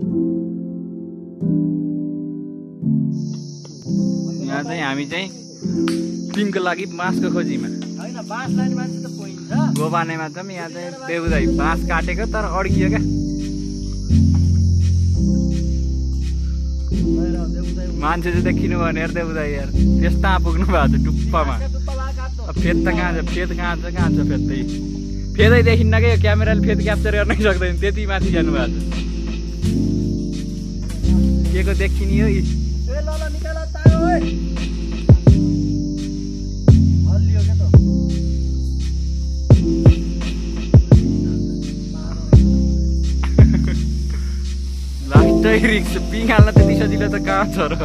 यहाँ चाहिँ हामी चाहिँ पिङको लागि बाँसको खोजीमा हैन बाँस लाने मान्छे त पोइन्छ गोबानेमा चाहिँ यहाँ चाहिँ देउदाई बाँस काटेको तर अड्कियो क्या मान्छे चाहिँ देखिनु भयो यार देउदाई यार त्यस्ता पुग्नु भएको छ टुप्पामा फेद त कहाँ छ फेद कहाँ छ फेदै फेदै देखिन्न क्या क्यामेराले फेद क्याप्चर गर्नै सक्दैन त्यति माथि जानु भएको छ के को देखिने हो यी लास्टै रिक्स पिङ हाल्न त्यति सजिलो त कहाँ छ र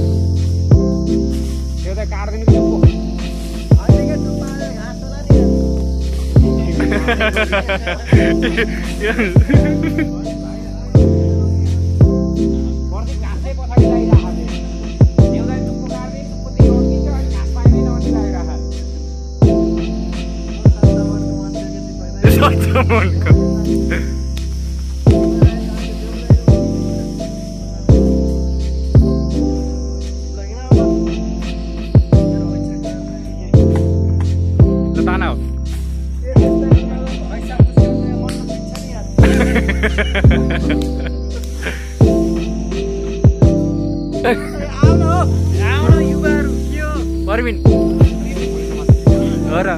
त्यो त काट्दिनु आउन युवाहरू के हो परबिन हो र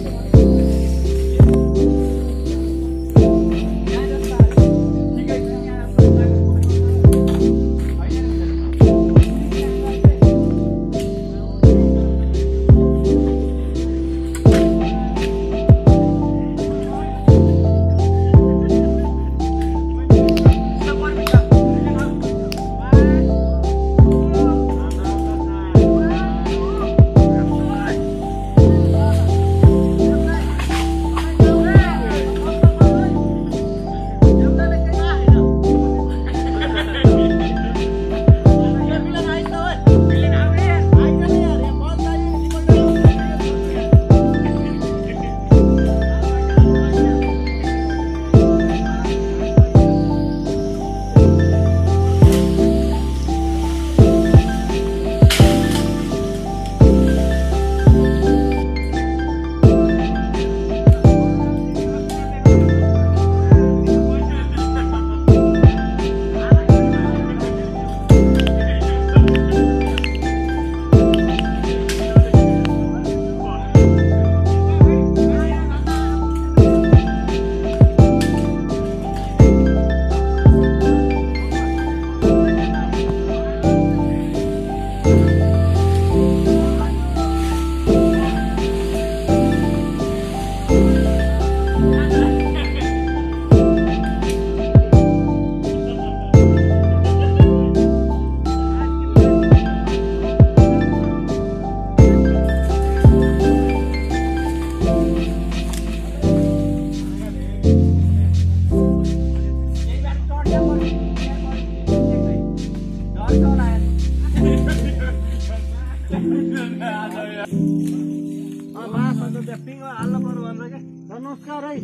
नमस्कार है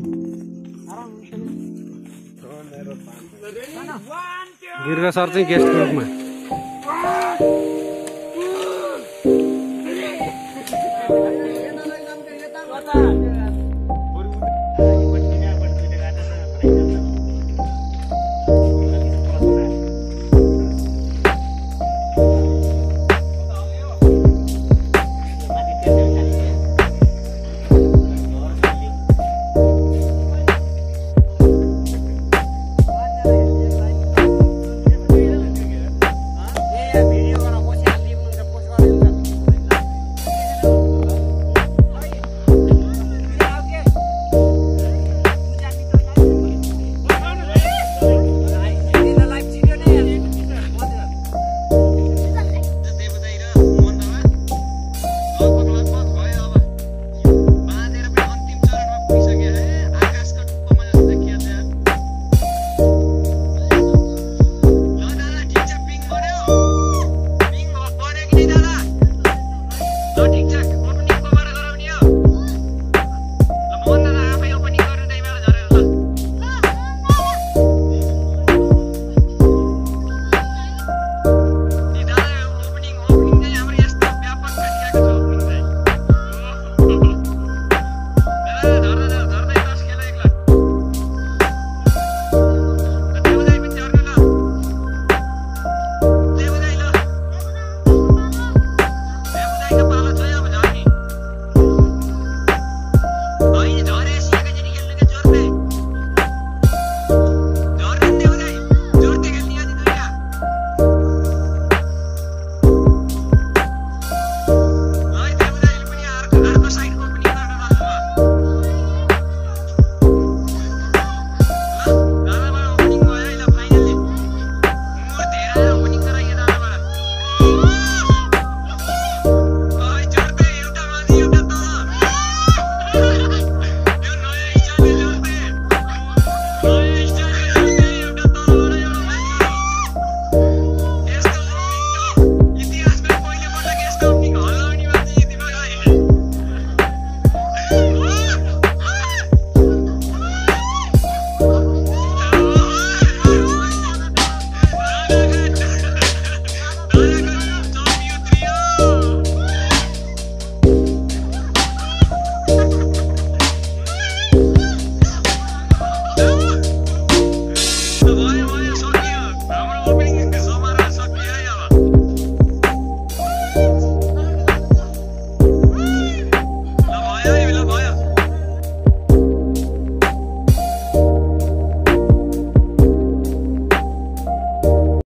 गिर्गा सर चाहिँ गेस्ट ग्रुपमा